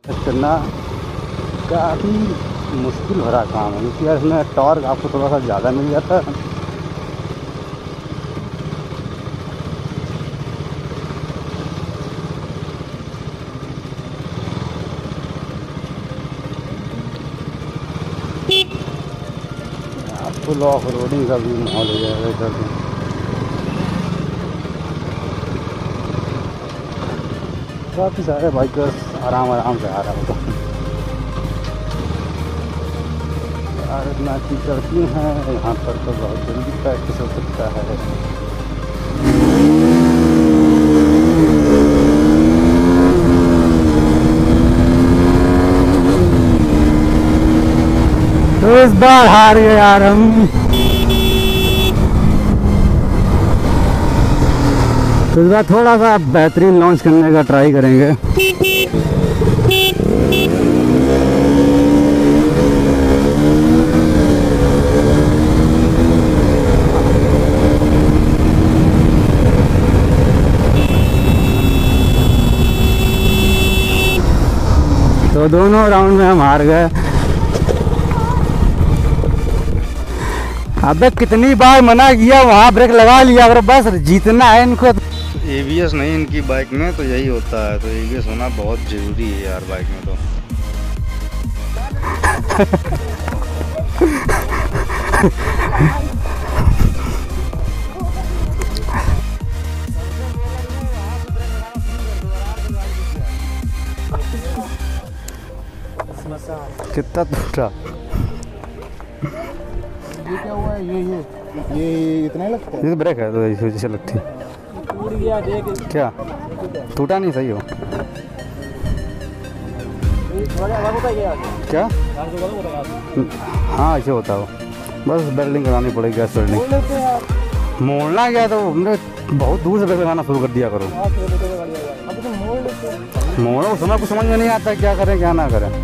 करना काफ़ी मुश्किल भरा काम है, क्योंकि यार इसमें टॉर्क आपको थोड़ा सा ज़्यादा मिल जाता है। फुल ऑफ रोडिंग का भी माहौल हो जाएगा इधर से। काफ़ी सारे बाइकर्स आराम आराम से आ रहा होगा यार। इतना कीचड़ क्यों है यहाँ पर, तो बहुत जल्दी प्रैक्टिस हो सकता है। तो इस बार हार गए यार हम। तो इस बार थोड़ा सा बेहतरीन लॉन्च करने का ट्राई करेंगे। तो दोनों राउंड में हम हार गए। अबे कितनी बार मना किया, वहाँ ब्रेक लगा लिया, अगर बस जीतना है इनको। एबीएस नहीं इनकी बाइक में, तो यही होता है। तो एबीएस होना बहुत ज़रूरी है यार बाइक में। तो कितना टूटा, ये क्या हुआ है? ये इतना ही लगता है। ये तो ब्रेक है, तो इस वजह से लगती है। टूट गया, देख क्या टूटा नहीं, सही हो क्या? हाँ ऐसे होता हो, बस वेल्डिंग करानी पड़ेगी, गैस वेल्डिंग। मोड़ना क्या, तो हमने बहुत दूर से ब्रेक लगाना शुरू कर दिया करो। मोड़ो उस समय कुछ समझ में नहीं आता क्या करें क्या ना करें।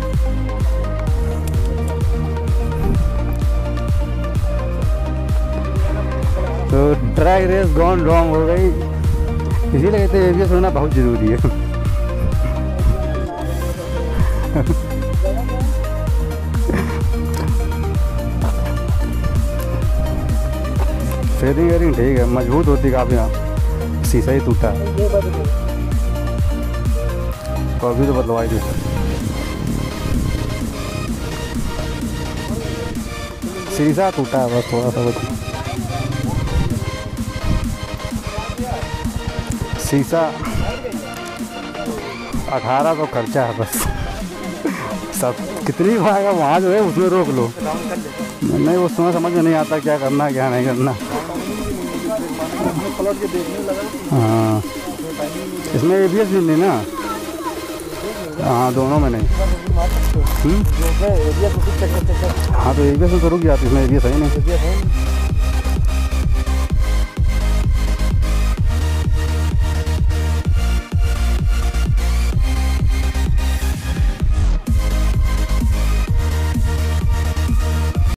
तो ट्रैक रेस गॉन रॉन्ग हो गई, इसीलिए कहते हैं एबीएस होना बहुत ज़रूरी है। फेयरिंग वेयरिंग ठीक है, मजबूत होती काफ़ी। यहाँ शीशा ही टूटा है, तो अभी तो बदलवाई थी। शीशा टूटा है बस थोड़ा सा, बस शीशा 1800 खर्चा है बस। सब कितनी भागा वहाँ जो है उसमें रोक लो। नहीं उस समय समझ में नहीं आता क्या करना क्या नहीं करना। हाँ इसमें एबीएस भी नहीं ना। हाँ दोनों में नहीं। हाँ तो एबीएस में तो रुक जाती, इसमें एबीएस है नहीं।